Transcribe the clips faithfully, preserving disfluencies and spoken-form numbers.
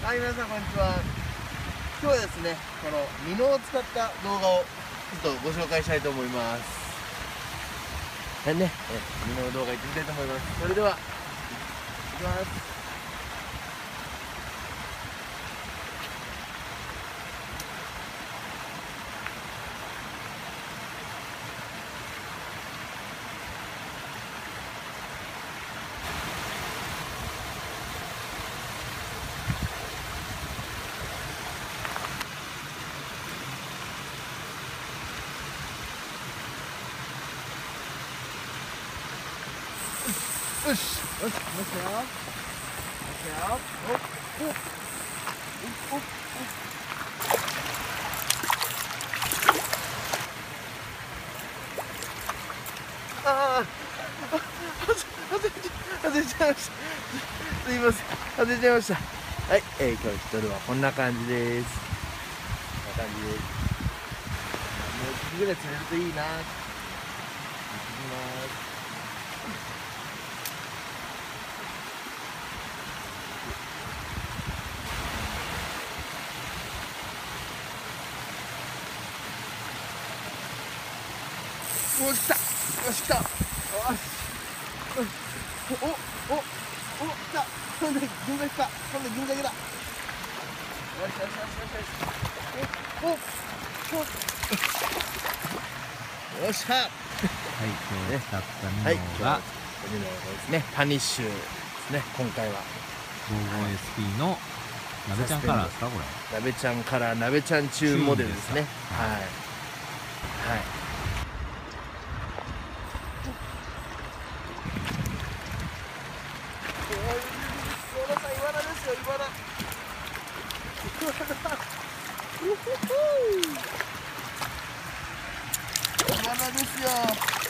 はい、皆さんこんにちは。今日はですね、このミノを使った動画をちょっとご紹介したいと思います。はいね、えミノの動画行ってみたいと思います。それでは、いきます。よし、よし、来ましたよ。来ましたよ。お、お、お、お、お。ああ、外れちゃ、外れちゃいました。すいません、外れちゃいました。はい、えー、今日一人はこんな感じです。こんな感じです。もう一匹ぐらい釣れるといいな。行ってきます。お、来た。よし、来た。よし。お、お、お、来た。今度銀座来た。今度銀座来た。よしよしよしよしよし。お、お、お。よっしゃ。はい、 今日使ったミノが、 はい、ミノですね。パニッシュですね。今回は。 ごじゅうごエスピー の鍋ちゃんカラーですか、これ。 鍋ちゃんカラー、鍋ちゃん中モデルですね。はい。はい。小野さん、イワナですよ、イワナ。イワナですよ。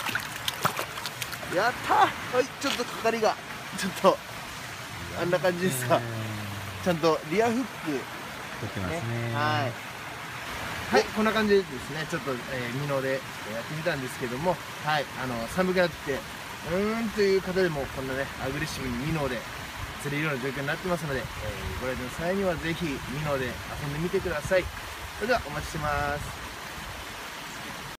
やったー。はい、ちょっとかかりがちょっとあんな感じですか。ちゃんとリアフック取ってますね。 はいはい、こんな感じでですね、ちょっと、えー、ミノでやってみたんですけども、はい、あの寒くなってきてうーんという方でもこんなねアグレッシブにミノで釣れるような状況になってますので、えー、ご来店の際にはぜひミノで遊んでみてください。それではお待ちしてます。